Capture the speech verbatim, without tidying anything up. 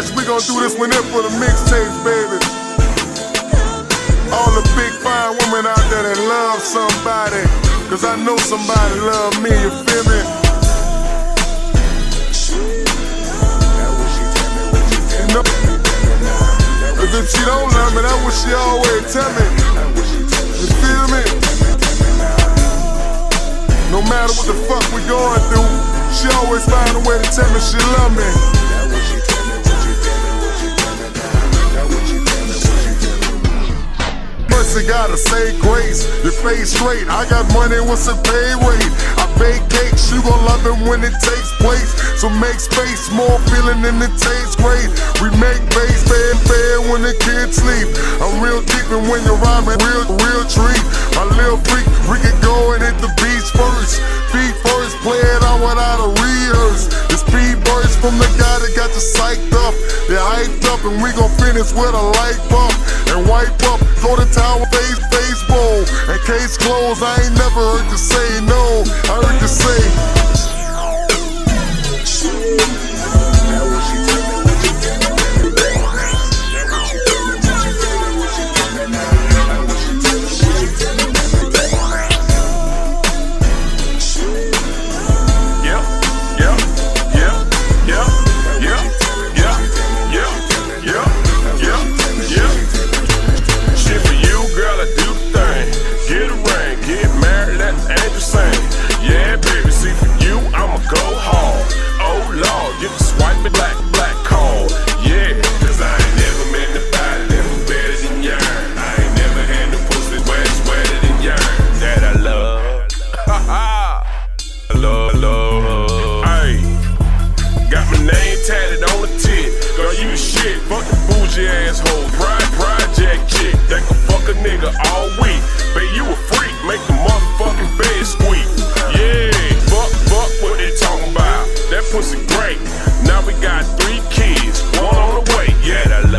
Fresh, we gon' do this one here for the mixtapes, baby. All the big fine women out there that love somebody, cause I know somebody love me, you feel me? You know, cause if she don't love me, that's what she always tell me. You feel me? No matter what the fuck we going through, she always find a way to tell me she love me. First you gotta say grace, your face straight. I got money, what's a pay rate? I bake cakes, you gon' love it when it takes place. So make space, more feeling than it tastes great. We make bass, bad, bad when the kids sleep. I'm real deep and when you're rhyming, real, real treat. My little freak, we can go and hit the beach first. Beat first, play it out without a rehearse. The speed burst from the guy that got you psyched up. They're hyped up and we gon' finish with a light bump. And wipe up, go to town, face, face roll. And case closed, I ain't never heard you say no. I heard you say tatted on the tip. Girl, you the shit. Fuck the bougie asshole. Pride, project chick. That can fuck a nigga all week. Babe, you a freak. Make the motherfucking bed squeak. Yeah, fuck, fuck what they talking about. That pussy great. Now we got three kids. One on the way. Yeah, that